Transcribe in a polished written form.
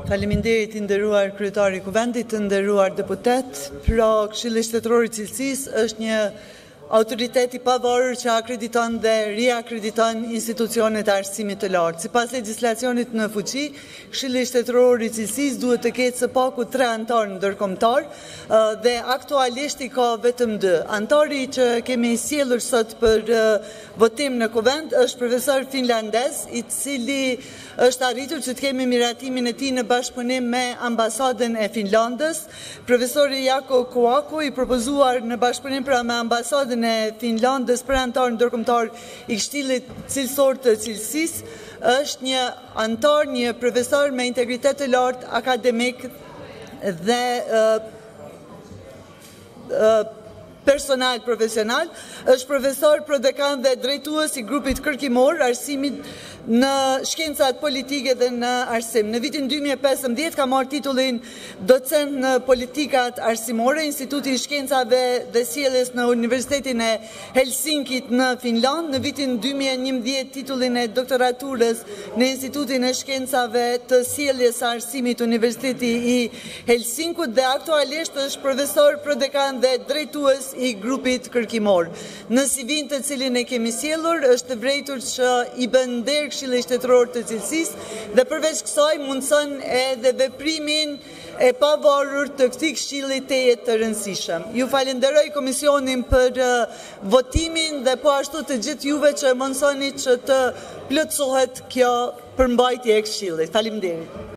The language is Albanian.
Faleminderit i nderuar kryetari i Kuvendit, të nderuar deputet. Pra, Këshilli Shtetëror i Cilësisë është një autoritet i pavarur që akrediton dhe riakrediton institucionet e arsimit të lartë. Sipas legjislacionit në fuqi, Këshilli Shtetëror i Cilësisë duhet të ketë së paku 3 antarë ndërkombëtar dhe aktualisht i ka vetëm 2. Antari që kemi sjellur sot për votim në Kuvend është profesor finlandez, i cili është arritur që të kemi miratimin e tij në bashkëpunim me ambasadën e Finlandës. Profesori Jako Kuaku, i propozuar në bashkëpunim me ambasadën e Finlandës për antar ndërkombëtar i Këshillit Cilësor të Cilësisë, është një antar, një profesor me integritet të lartë akademik dhe personal profesional, është profesor prodekan dhe drejtues i grupit kërkimor arsimit në shkencat politike dhe në arsim. Në vitin 2015 ka marrë titullin docent në politikat arsimore, Instituti i Shkencave dhe Sjelljes në Universitetin e Helsinkit në Finland. Në vitin 2011 titullin e doktoraturës në Institutin e Shkencave të Sjelljes së Arsimit Universiteti i Helsinkut dhe aktualisht është profesor prodekan dhe drejtues i grupit kërkimor. Në CV-n të cilin e kemi sjellur është vërejtur që i bën nder Këshilli Shtetëror të Cilësisë dhe përveç kësaj mundson edhe veprimin e pavarur të këtij këshilli të jetë të rëndësishëm. Ju falenderoj komisionin për votimin dhe po ashtu të gjithë juve që mundsoni që të plotësohet kjo përmbajtje e këshillit. Faleminderit.